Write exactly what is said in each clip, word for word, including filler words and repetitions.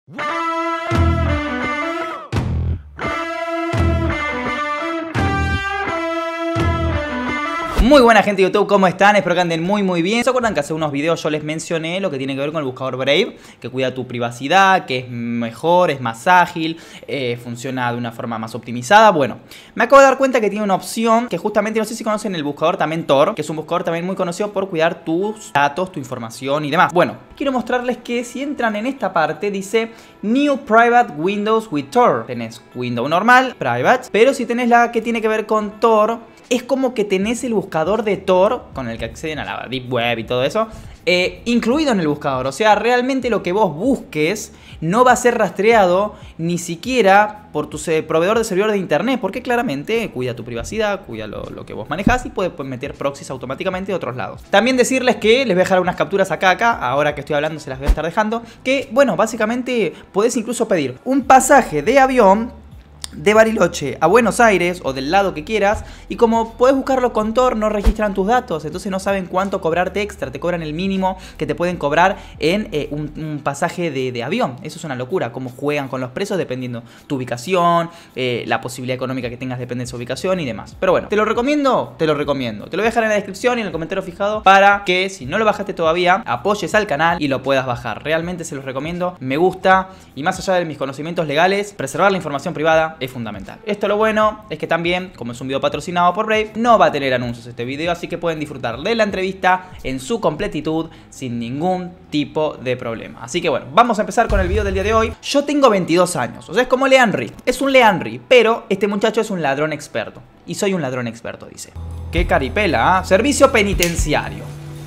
Muy buena gente de YouTube, ¿cómo están? Espero que anden muy muy bien. ¿Se acuerdan que hace unos videos yo les mencioné lo que tiene que ver con el buscador Brave? Que cuida tu privacidad, que es mejor, es más ágil, eh, funciona de una forma más optimizada. Bueno, me acabo de dar cuenta que tiene una opción que justamente, no sé si conocen el buscador también Tor, que es un buscador también muy conocido por cuidar tus datos, tu información y demás. Bueno, quiero mostrarles que si entran en esta parte dice New Private Windows with Tor. Tenés Windows normal, Private, pero si tenés la que tiene que ver con Tor, es como que tenés el buscador de Tor, con el que acceden a la Deep Web y todo eso, eh, incluido en el buscador. O sea, realmente lo que vos busques no va a ser rastreado ni siquiera por tu proveedor de servidor de internet, porque claramente cuida tu privacidad, cuida lo, lo que vos manejás y puedes meter proxies automáticamente de otros lados. También decirles que les voy a dejar unas capturas acá, acá, ahora que estoy hablando se las voy a estar dejando, que bueno, básicamente podés incluso pedir un pasaje de avión de Bariloche a Buenos Aires o del lado que quieras, y como puedes buscarlo con Tor no registran tus datos, entonces no saben cuánto cobrarte extra, te cobran el mínimo que te pueden cobrar en eh, un, un pasaje de, de avión. Eso es una locura, cómo juegan con los precios dependiendo tu ubicación, eh, la posibilidad económica que tengas depende de su ubicación y demás. Pero bueno, ¿te lo recomiendo? Te lo recomiendo. Te lo voy a dejar en la descripción y en el comentario fijado para que si no lo bajaste todavía, apoyes al canal y lo puedas bajar. Realmente se los recomiendo, me gusta, y más allá de mis conocimientos legales, preservar la información privada es fundamental. Esto lo bueno es que también, como es un video patrocinado por Brave, no va a tener anuncios este video, así que pueden disfrutar de la entrevista en su completitud sin ningún tipo de problema. Así que bueno, vamos a empezar con el video del día de hoy. Yo tengo veintidós años, o sea, es como Leandri. Es un Leandri, pero este muchacho es un ladrón experto. Y soy un ladrón experto, dice. Qué caripela, ¿eh? Servicio penitenciario.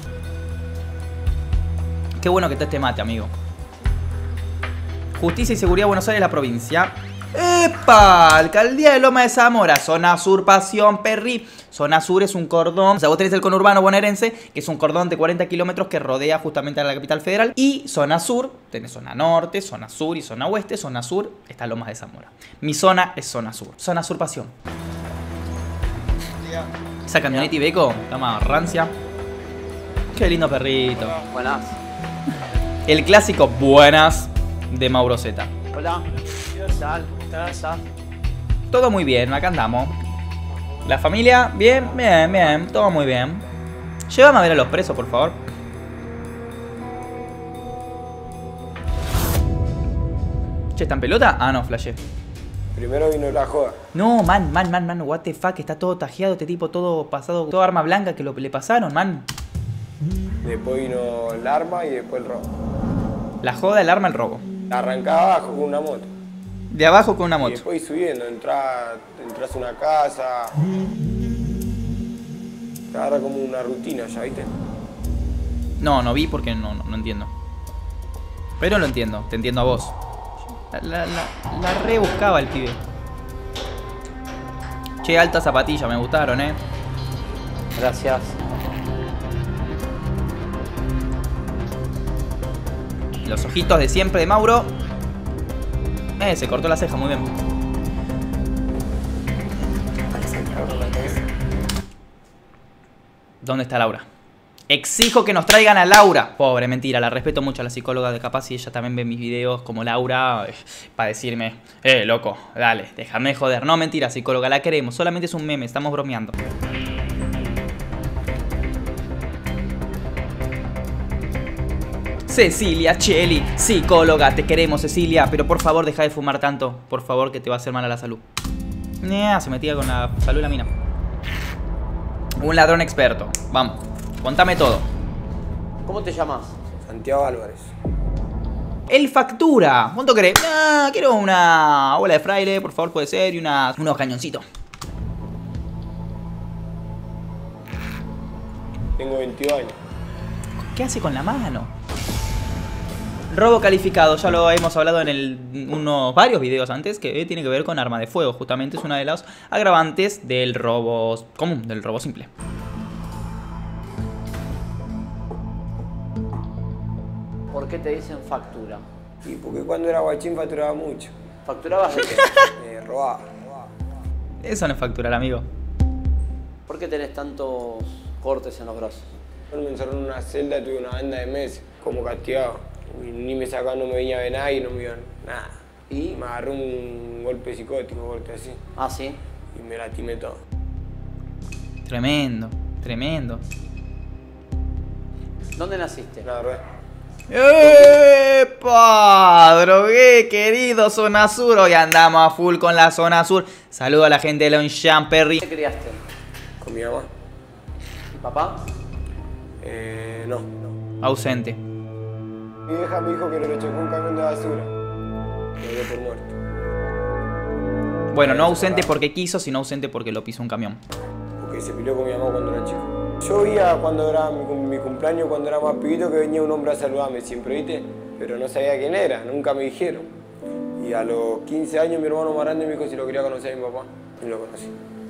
Qué bueno que te este mate, amigo. Justicia y Seguridad, Buenos Aires, la provincia. ¡Epa! Alcaldía de Loma de Zamora, zona sur, Pasión, Perry. Zona sur es un cordón, o sea, vos tenés el conurbano bonaerense, que es un cordón de cuarenta kilómetros que rodea justamente a la capital federal. Y zona sur, tenés zona norte, zona sur y zona oeste. Zona sur está Lomas de Zamora. Mi zona es zona sur. Zona sur, Pasión. Esa camioneta Iveco, toma rancia. Qué lindo perrito. Buenas. El clásico buenas de Mauro Zeta. Hola. ¿Qué tal? ¿Qué tal? Todo muy bien, acá andamos. La familia, bien, bien, bien, todo muy bien. Llévame a ver a los presos, por favor. Che, ¿está en pelota? Ah, no, flashé. Primero vino la joda. No, man, man, man, man, what the fuck, está todo tajeado este tipo, todo pasado, toda arma blanca que lo, le pasaron, man. Después vino el arma y después el robo. La joda, el arma, el robo. Arrancaba abajo con una moto. De abajo con una moto. Y después subiendo, entras, entras a una casa. Te agarra como una rutina ya, ¿viste? No, no vi porque no, no, no entiendo. Pero lo entiendo, te entiendo a vos. La, la, la, la rebuscaba el pibe. Che, alta zapatilla, me gustaron, eh. Gracias. Los ojitos de siempre de Mauro. Eh, se cortó la ceja, muy bien. ¿Dónde está Laura? Exijo que nos traigan a Laura. Pobre, mentira, la respeto mucho a la psicóloga, de capaz si ella también ve mis videos como Laura, eh, para decirme, eh, loco, dale, déjame joder. No, mentira, psicóloga, la queremos, solamente es un meme, estamos bromeando. Cecilia Cheli, psicóloga, te queremos, Cecilia, pero por favor deja de fumar tanto, por favor, que te va a hacer mal a la salud. Nah, se metía con la salud de la mina. Un ladrón experto, vamos, contame todo. ¿Cómo te llamas? Santiago Álvarez. Él factura, ¿cuánto querés? Ah, quiero una bola de fraile, por favor, puede ser, y una, unos cañoncitos. Tengo veintidós años. ¿Qué hace con la mano? Robo calificado, ya lo hemos hablado en el, unos varios videos antes, que tiene que ver con arma de fuego. Justamente es una de las agravantes del robo común, del robo simple. ¿Por qué te dicen factura? Y porque cuando era guachín facturaba mucho. ¿Facturabas de qué? Eh, robaba, robaba. Eso no es facturar, amigo. ¿Por qué tenés tantos cortes en los brazos? Me encerró en una celda y tuve una banda de meses, como castigado. Y ni me sacaban, no me venía de nadie, no me iban nada. ¿Y? Me agarró un golpe psicótico, golpe así. Ah, sí. Y me lastimé todo. Tremendo, tremendo. ¿Dónde naciste? La verdad. ¡Epa! Drogué, querido Zona Sur. Hoy andamos a full con la Zona Sur. Saludo a la gente de Longchamp Perry. ¿Qué criaste? Con mi mamá. ¿Y papá? Eh, no, no. Ausente. Mi vieja me dijo que lo chocó un camión de basura. Me dio por muerto. Bueno, no ausente porque quiso, sino ausente porque lo pisó un camión. Porque se peleó con mi mamá cuando era chico. Yo veía cuando era mi, mi cumpleaños, cuando era más pibito, que venía un hombre a saludarme siempre, ¿viste? Pero no sabía quién era, nunca me dijeron. Y a los quince años mi hermano más grande me dijo si lo quería conocer a mi papá. Y lo conocí.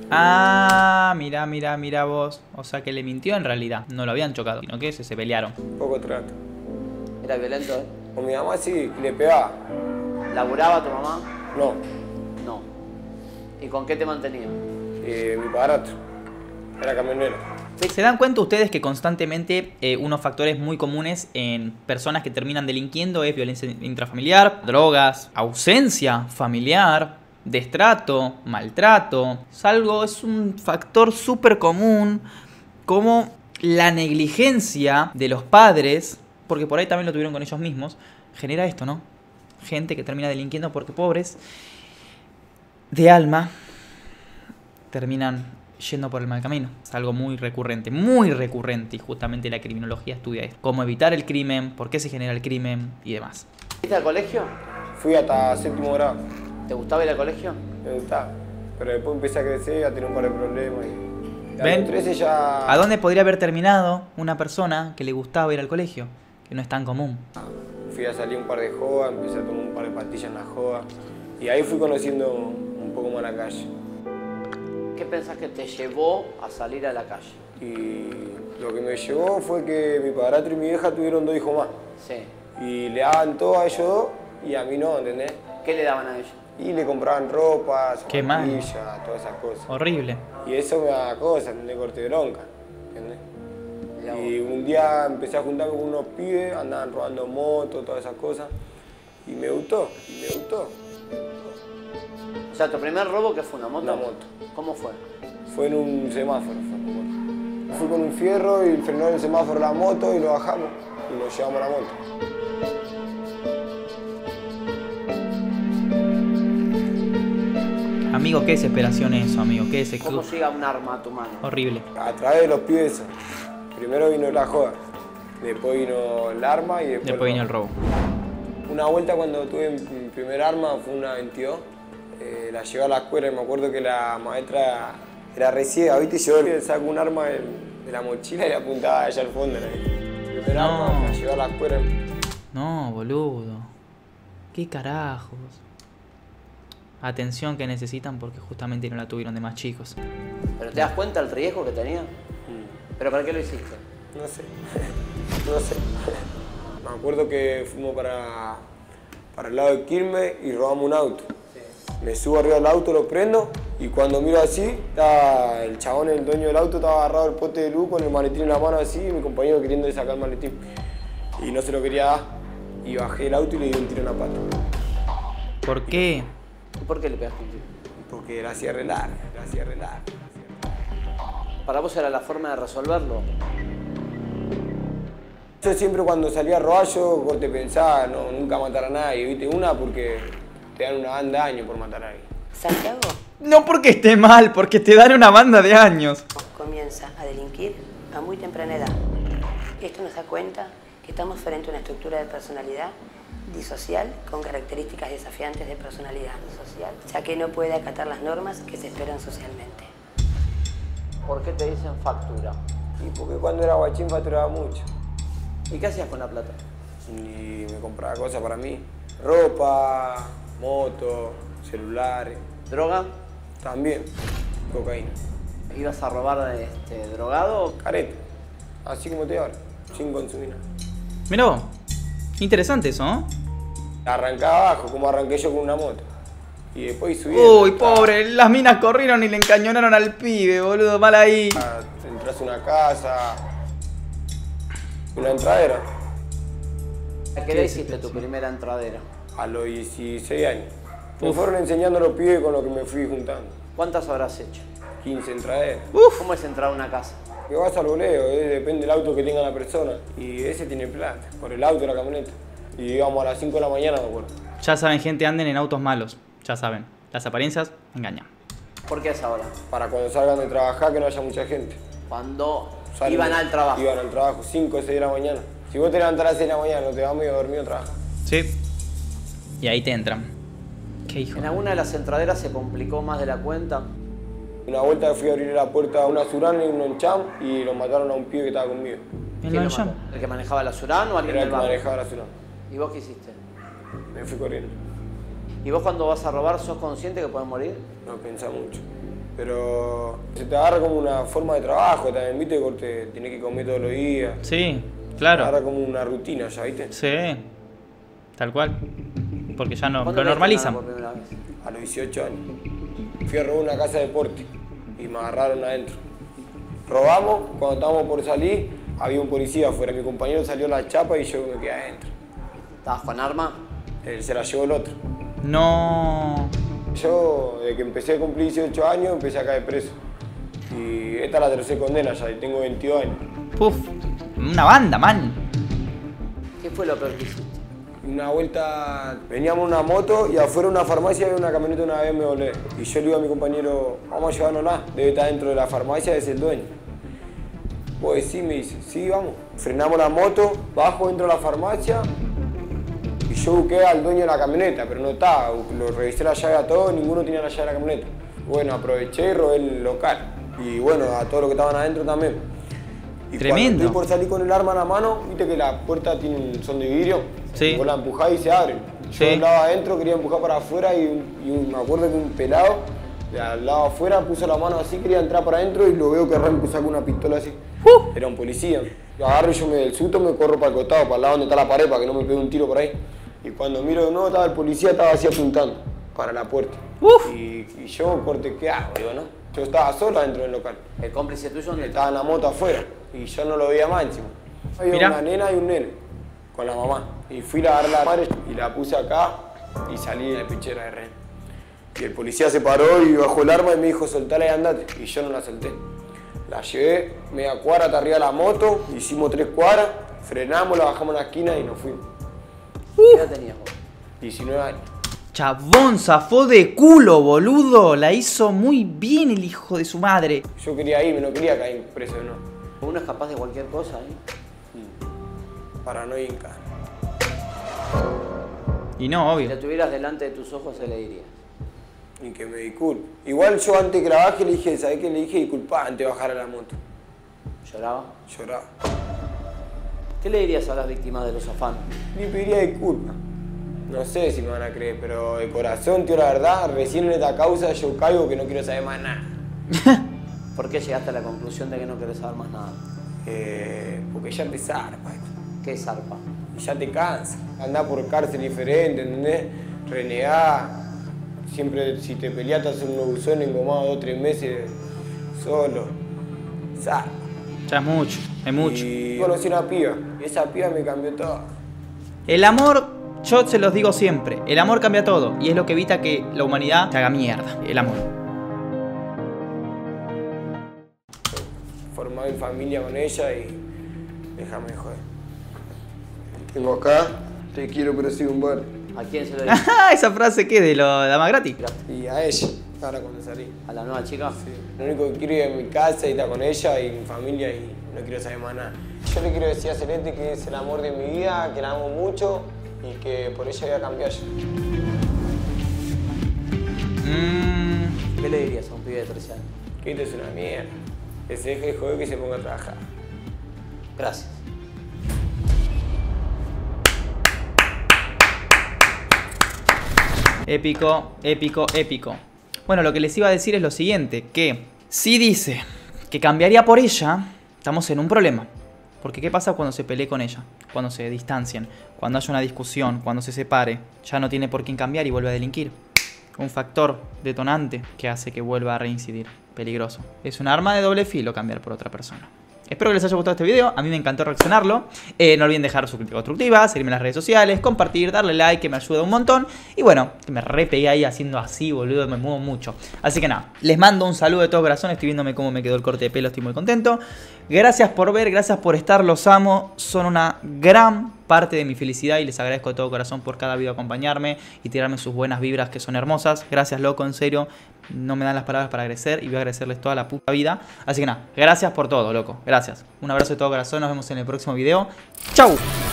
Ah, mira, mira, mira vos. O sea que le mintió en realidad. No lo habían chocado, sino que se, se pelearon. Poco trato. ¿Era violento, eh? Con mi mamá sí, le pegaba. ¿Laburaba tu mamá? No, No. ¿Y con qué te mantenía? eh, mi padrastro. Era camionero. ¿Se dan cuenta ustedes que constantemente eh, unos factores muy comunes en personas que terminan delinquiendo es violencia intrafamiliar, drogas, ausencia familiar, destrato, maltrato? Es algo, es un factor súper común, como la negligencia de los padres, porque por ahí también lo tuvieron con ellos mismos, genera esto, ¿no? Gente que termina delinquiendo porque pobres de alma terminan yendo por el mal camino. Es algo muy recurrente, muy recurrente, y justamente la criminología estudia esto. Cómo evitar el crimen, por qué se genera el crimen y demás. ¿Fuiste al colegio? Fui hasta séptimo grado. ¿Te gustaba ir al colegio? Me gustaba. Pero después empecé a crecer, a tener un par de problemas. Y a ¿Ven? los trece ya... ¿A dónde podría haber terminado una persona que le gustaba ir al colegio? Que no es tan común. Fui a salir un par de jodas, empecé a tomar un par de pastillas en la joda. Y ahí fui conociendo un poco más la calle. ¿Qué pensás que te llevó a salir a la calle? Y lo que me llevó fue que mi padrastro y mi vieja tuvieron dos hijos más. Sí. Y le daban todo a ellos dos y a mí no, ¿entendés? ¿Qué le daban a ellos? Y le compraban ropa, Qué mal. zapatillas, todas esas cosas. Horrible. Y eso me daba cosas, ¿entendés? Corte de bronca, ¿entendés? Mirá Y vos. un día empecé a juntarme con unos pibes, andaban robando motos, todas esas cosas. Y me gustó, y me gustó. O sea, ¿tu primer robo qué fue? ¿Una moto? Una moto. ¿Cómo fue? Fue en un semáforo. Fue, me acuerdo. Fui con un fierro y frenó en el semáforo la moto y lo bajamos. Y lo llevamos a la moto. Amigo, qué desesperación eso, amigo. Qué desesperación. ¿Cómo llega un arma a tu mano? Horrible. A través de los pibes, esos. Primero vino la joda, después vino el arma y después... Después vino el robo. Una vuelta cuando tuve mi primer arma, fue una veintidós, eh, la llevé a la escuela y me acuerdo que la maestra era re ciega, ¿viste? Y yo le saco un arma de, de la mochila y la apuntaba allá al fondo. El primer No. arma la llevé a la escuela. No, boludo. ¿Qué carajos? Atención que necesitan porque justamente no la tuvieron de más chicos. ¿Pero te das cuenta del riesgo que tenía? ¿Pero para qué lo hiciste? No sé, no sé. Me acuerdo que fuimos para, para el lado de Quilmes y robamos un auto. Me subo arriba del auto, lo prendo y cuando miro así, estaba el chabón, el dueño del auto, estaba agarrado al poste de luz con el maletín en la mano así y mi compañero queriendo sacar el maletín. Y no se lo quería dar. Y bajé el auto y le di un tiro en la pata. ¿Por qué? ¿Y por qué le pegaste un tiro? Porque la hacía re larga, la hacía re larga. ¿Para vos era la forma de resolverlo? Yo siempre cuando salía a robar, yo te pensaba, no, nunca matar a nadie, ¿viste? Una porque te dan una banda de años por matar a alguien. Santiago No porque esté mal, porque te dan una banda de años. comienza a delinquir a muy temprana edad. Esto nos da cuenta que estamos frente a una estructura de personalidad disocial con características desafiantes de personalidad social, ya que no puede acatar las normas que se esperan socialmente. ¿Por qué te dicen factura? Y porque cuando era guachín facturaba mucho. ¿Y qué hacías con la plata? Y me compraba cosas para mí. Ropa, moto, celulares. ¿Droga? También, cocaína. ¿Ibas a robar este, drogado? Careta, así como te ahora, sin consumir nada. Mirá vos. Interesante eso, ¿no? Arrancaba abajo, como arranqué yo con una moto. Y después subí. Uy, pobre, las minas corrieron y le encañonaron al pibe, boludo, mal ahí. Entras a una casa, una entradera. ¿A qué edad hiciste tu primera entradera? A los dieciséis años. Me Uf. fueron enseñando los pibes con los que me fui juntando. ¿Cuántas habrás hecho? quince entraderas. Uf. ¿Cómo es entrar a una casa? Que vas al voleo, eh, depende del auto que tenga la persona. Y ese tiene plata, por el auto y la camioneta. Y íbamos a las cinco de la mañana, me acuerdo. Ya saben, gente, anden en autos malos. Ya saben, las apariencias engañan. ¿Por qué es ahora? Para cuando salgan de trabajar que no haya mucha gente. Cuando Salen, iban al trabajo. Iban al trabajo, cinco o seis de la mañana. Si vos te levantás a las seis de la mañana, no te vas medio dormido a trabajar. Sí. Y ahí te entran. ¿Qué hijo? ¿En alguna de las entraderas se complicó más de la cuenta? Una vuelta fui a abrir la puerta a una Surán y un Noncham y lo mataron a un pibe que estaba conmigo. ¿El Noncham? ¿El que manejaba la Surán o alguien Era del el que barrio? manejaba la Surán. ¿Y vos qué hiciste? Me fui corriendo. ¿Y vos cuando vas a robar sos consciente que puedes morir? No pensás mucho. Pero se te agarra como una forma de trabajo también, ¿viste? Porque tenés que comer todos los días. Sí, claro. Te agarra como una rutina ya, ¿viste? Sí, tal cual. Porque ya no ¿Cuándo lo normalizan. por primera vez? A los dieciocho años. Fui a robar una casa de deporte y me agarraron adentro. Robamos, cuando estábamos por salir, había un policía afuera. Mi compañero salió la chapa y yo me quedé adentro. ¿Estabas con arma? Él se la llevó el otro. No. Yo, desde que empecé a cumplir dieciocho años, empecé a caer preso. Y esta es la tercera condena ya, y tengo veintidós años. Puf, una banda, man. ¿Qué fue lo peor que hiciste? Una vuelta, veníamos en una moto y afuera de una farmacia había una camioneta, una B M W. Y yo le digo a mi compañero, vamos a llevárnosla, debe estar dentro de la farmacia, es el dueño. Pues sí, me dice, sí, vamos. Frenamos la moto, bajo dentro de la farmacia y yo busqué al dueño de la camioneta, pero no estaba. Lo revisé la llave a todos, ninguno tenía la llave de la camioneta. Bueno, aproveché y robé el local. Y bueno, a todos los que estaban adentro también. Y tremendo. Cuando estoy por salir con el arma en la mano, viste que las puertas tienen, son de vidrio. Sí. Vos la empujás y se abren. Yo Sí. andaba adentro, quería empujar para afuera y, un, y un, me acuerdo que un pelado de al lado afuera puso la mano así, quería entrar para adentro y lo veo que arranca y saca una pistola así. Uh. Era un policía. Lo agarro y yo me del susto me corro para el costado, para el lado donde está la pared, para que no me pegue un tiro por ahí. Y cuando miro de nuevo estaba el policía, estaba así apuntando para la puerta. Y, y yo, corte, ¿qué hago? Digo, ¿no? Yo estaba solo dentro del local. ¿El cómplice tuyo dónde Estaba en la moto afuera y yo no lo veía más encima. Había Mirá. una nena y un nene con la mamá. Y fui a agarrar la madre y la puse acá y salí de la pichera de rehén. Y el policía se paró y bajó el arma y me dijo, soltala y andate. Y yo no la solté. La llevé media cuadra hasta arriba de la moto, hicimos tres cuadras, frenamos, la bajamos en la esquina y nos fuimos. ¿Qué edad tenías vos? diecinueve años. Chabón, zafó de culo, boludo. La hizo muy bien el hijo de su madre. Yo quería irme, no quería caer preso de no. Uno es capaz de cualquier cosa, ¿eh? Paranoia inca. Y no, Si la obvio. tuvieras delante de tus ojos, ¿qué le dirías? Y que me disculpe. Igual yo antes que la baje le dije, ¿sabés qué? Le dije disculpa antes de bajar a la moto. ¿Lloraba? Lloraba. ¿Qué le dirías a las víctimas de los afanes? Le pediría disculpas. No sé si me van a creer, pero de corazón, tío, la verdad, recién en esta causa yo caigo que no quiero saber más nada. ¿Por qué llegaste a la conclusión de que no querés saber más nada? Eh, porque ya te zarpa esto. ¿Qué es zarpa? Y ya te cansa. Andás por cárcel diferente, ¿entendés? Renegás. Siempre si te peleás te hacen unos buzones engomados dos o tres meses solo. Zarpa. Ya es mucho, es mucho. Y conocí una piba. Y esa piba me cambió todo. El amor, yo se los digo siempre, el amor cambia todo. Y es lo que evita que la humanidad se haga mierda. El amor. Formar mi familia con ella y déjame joder. Tengo acá, te quiero pero soy un bar. ¿A quién se lo dirías? ¿Esa frase qué? ¿De lo dama gratis? Y a ella, ahora cuando salí. ¿A la nueva chica? Sí. Lo único que quiero es mi casa y estar con ella y mi familia y no quiero saber más nada. Yo le quiero decir a Celeste que es el amor de mi vida, que la amo mucho y que por ella voy a cambiar yo. Mmm. ¿Qué le dirías a un pibe de trece años? Que esto es una mierda. Que se deje de joder, que se ponga a trabajar. Gracias. Épico, épico, épico. Bueno, lo que les iba a decir es lo siguiente, que si dice que cambiaría por ella, estamos en un problema. Porque ¿qué pasa cuando se pelee con ella? Cuando se distancien, cuando haya una discusión, cuando se separe, ya no tiene por quién cambiar y vuelve a delinquir. Un factor detonante que hace que vuelva a reincidir. Peligroso. Es un arma de doble filo cambiar por otra persona. espero que les haya gustado este video. A mí me encantó reaccionarlo. Eh, no olviden dejar su crítica constructiva, seguirme en las redes sociales, compartir, darle like, que me ayuda un montón. Y bueno, que me re pegué ahí haciendo así, boludo, me muevo mucho. Así que nada, les mando un saludo de todo corazón. Estoy viéndome cómo me quedó el corte de pelo, estoy muy contento. Gracias por ver, gracias por estar, los amo. Son una gran parte de mi felicidad y les agradezco de todo corazón por cada video acompañarme y tirarme sus buenas vibras que son hermosas. Gracias, loco, en serio. No me dan las palabras para agradecer y voy a agradecerles toda la puta vida. Así que nada, gracias por todo, loco. Gracias. Un abrazo de todo corazón. Nos vemos en el próximo video. ¡Chau!